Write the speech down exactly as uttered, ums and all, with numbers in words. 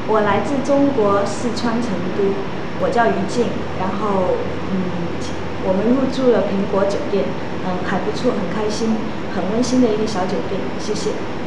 我来自中国四川成都，我叫于静，然后嗯，我们入住了苹果酒店，嗯，还不错，很开心，很温馨的一个小酒店，谢谢。